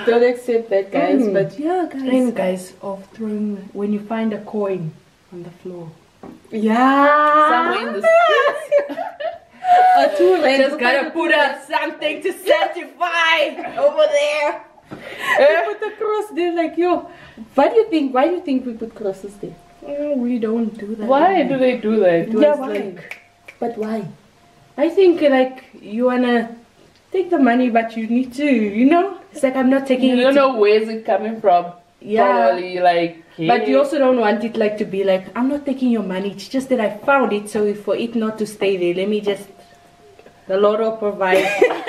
don't accept that, guys. But yeah, guys. Trend, guys, of throwing when you find a coin on the floor. Yeah. Somewhere in the streets. A 2 rand. Just gotta put up something to satisfy over there. Put the cross there, like, yo. What do you think? Why do you think we put crosses there? Oh, we don't do that. Why do they do that? Yeah, was why? like- But why? I think like you wanna take the money, but you need to, you know. It's like I'm not taking You it. don't to- know where's it coming from. Yeah. Probably like. But you also don't want it like to be like, I'm not taking your money. It's just that I found it, so for it not to stay there, let me just. The Lord will provide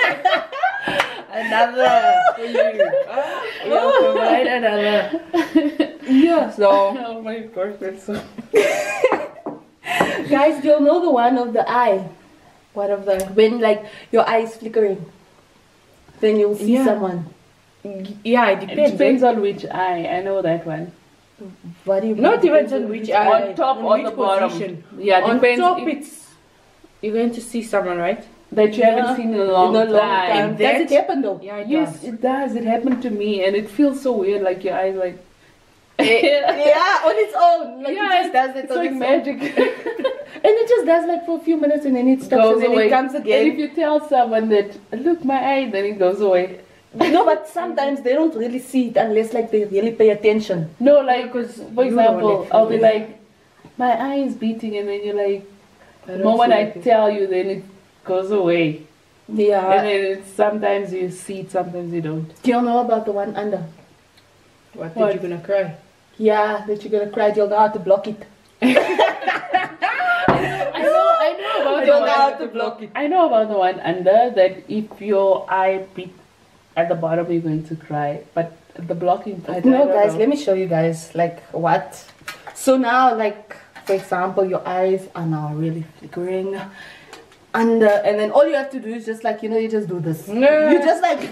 another for you. He'll provide another. Yeah. So, Oh my gosh, that's so. Guys, you'll know the one of the eye. what of the? When, like, your eye is flickering. Then you'll see Yeah. someone. Yeah, it It depends. depends on which eye. I know that one. What do you Not mean? even on which eye. On top on or which the bottom. position. Yeah, On depends. top, if- it's you're going to see someone, right? that you Yeah. haven't seen in a long In a long time. time. Does it happen though? Yeah, it Yes, does. it does. It happened to me, and it feels so weird. Like your eyes, like. Yeah, on its own. Like, Yeah, it just does it it's on like its magic. own. And it just does like for a few minutes and then it stops Goes and then away. it comes And again. if you tell someone that, look, my eye, then it goes away. No, but sometimes they don't really see it unless like they really pay attention. No, like, because, for You example, don't I'll be actually. like, my eye is beating, and then you're like, I the don't moment see I it. tell you, then it goes away. And Yeah. then it's, sometimes you see it, sometimes you don't. Do you know about the one under? What? What? Did you gonna cry? Yeah, that you're gonna cry, you'll know how to block it. I know about You'll know the how one. to block it. I know about the one under that if your eye beat at the bottom, you're going to cry. But the blocking part, I No, don't guys, know. let me show you guys like what. So now, like for example, your eyes are now really flickering under, and then all you have to do is just like, you know, you just do this. Yeah. You just like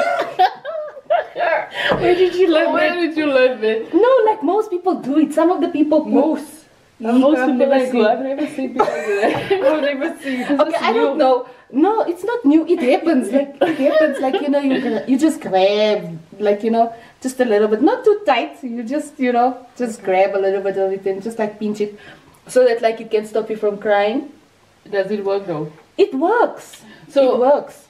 Where did you learn Where that? did you learn that? no, like most people do it. Some of the people Most. Most I've people never like seen- I've never seen people do that. I've never seen. Okay, I don't know. No, it's not new. It happens. Like it happens. Like, you know, you just grab, like, you know, just a little bit, not too tight. You just, you know, just grab a little bit of it and just like pinch it, so that like it can stop you from crying. Does it work though? It works. So- it works.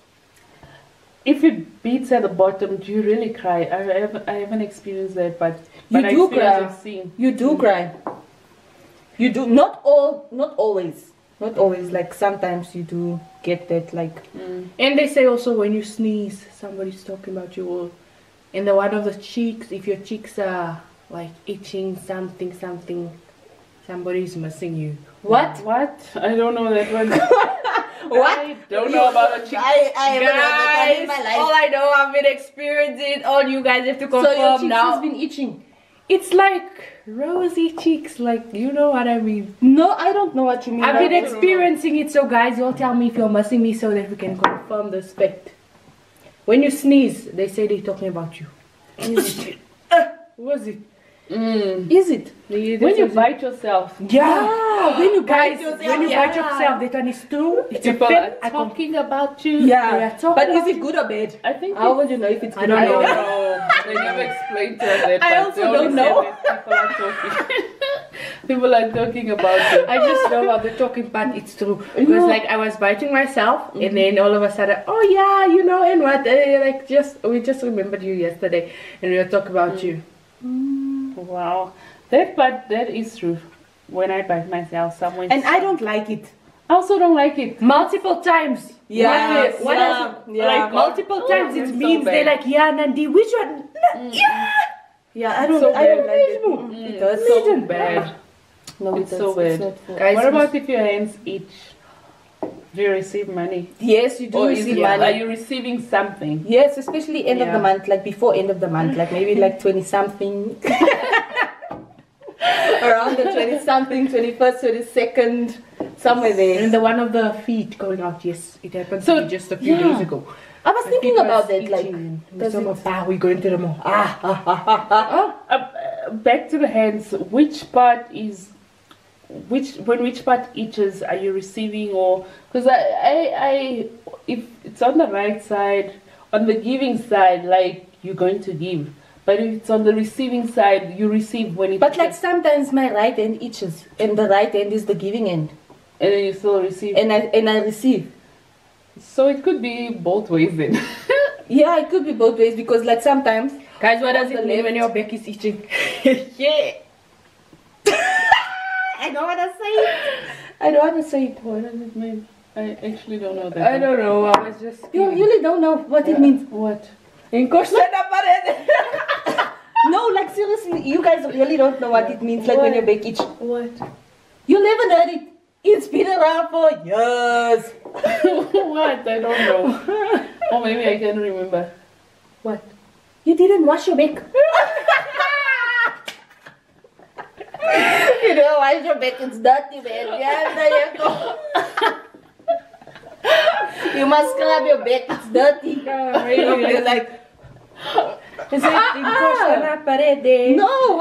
If it beats at the bottom, do you really cry? I haven't experienced that, but You I do experience cry. I've seen. You do cry. You do not always. Not always. Like sometimes you do get that. Like And they say also when you sneeze, somebody's talking about you. Or in the one of the cheeks, if your cheeks are like itching, something, somebody's missing you. what? What? I don't know that one. What? I don't know about a chick. I haven't had that one in my life. all I know, I've been experiencing it. All you guys have to So your confirm cheeks now. has been itching. It's like rosy cheeks, like you know what I mean. No, I don't know what you mean. I've by been that. experiencing it, so guys, you'll tell me if you're missing me so that we can confirm this fact. When you sneeze, they say they're talking about you. Is it? Was it? Is it? When you bite yourself, Yeah, when you bite guys, yourself, when you yeah. bite yourself, that one is true. It's a people fact. are talking about you. Yeah. They are talking But is about it good or bad? I think How will you know if it's I good don't or know. bad? They never explained to us that. I but also they only don't said know. that People are talking. People are talking about you. I just know about the talking part, it's true. Because No. like I was biting myself and then all of a sudden, oh yeah, you know, and what, like we just remembered you yesterday and we were talking about you. Wow, that is true. When I bite myself, someone And I don't like it. I also don't like it. Multiple times. Yeah, What yeah, is yeah. Like multiple times it it's so means they're bad. like, yeah, Nandi, which one? Yeah. Yeah, I don't. So I don't bad. like it. It hurts. So bad. No, It's it so hurts. bad. not for- Guys, What about if your hands itch? Do you receive money? Yes, you do Or is receive it, money. are you receiving something? Yes, especially end of Yeah. the month, like before end of the month, like maybe like 20 something. Around the 20 something, 21st, 22nd, somewhere there. And the one of the feet going out, yes, it happened So, to me just a few yeah. days ago. I was My thinking feet about was that, like, itching. does So it- my pa, we going to the mall. Back to the hands. Which part which part itches are you receiving, or because I if it's on the right side on the giving side, like you're going to give. But if it's on the receiving side, you receive when it. But like sometimes my right hand itches, and the right hand is the giving hand, and then you still receive. and I receive. So it could be both ways then. Yeah, it could be both ways because like sometimes. Guys, what does The it mean left. when your back is itching? Yeah. I don't want to say it. I don't want to say it. What does it mean? I actually don't know that. I don't know. I was just. You really don't know what it means. What? Encostar na pared. No, like seriously, you guys really don't know what it means. Like when your back itch. What? You never heard it. It's been around for years. What? I don't know. Or maybe I can remember. What? You didn't wash your back. You know, wash your back. It's dirty, man. Yeah, there you go. You must scrub your back. It's dirty. Really? You're like, Is it encostar na parede? no,